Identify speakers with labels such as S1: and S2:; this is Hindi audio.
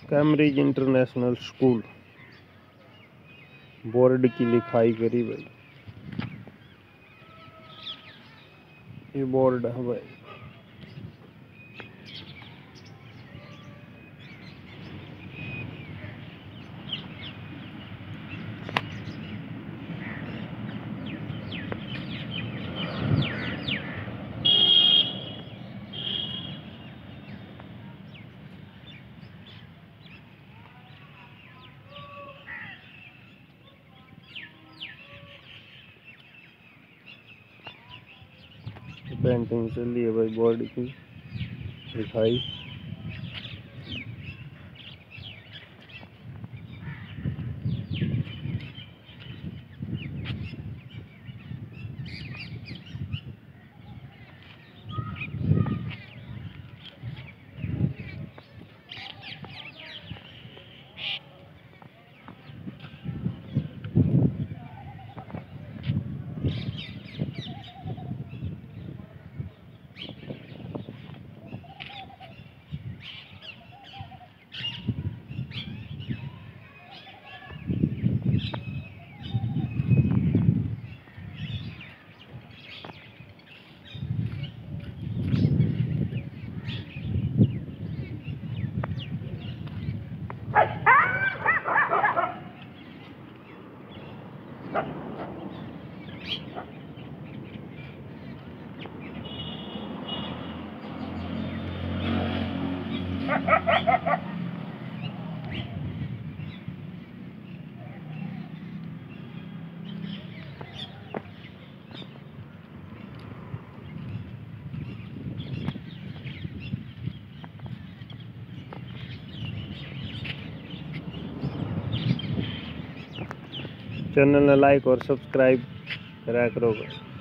S1: कैम्ब्रिज इंटरनेशनल स्कूल बोर्ड की लिखाई करी भाई। ये बोर्ड है भाई। पेंटिंग चली है भाई बोर्ड की लिखाई। चैनल ने लाइक और सब्सक्राइब करा करो।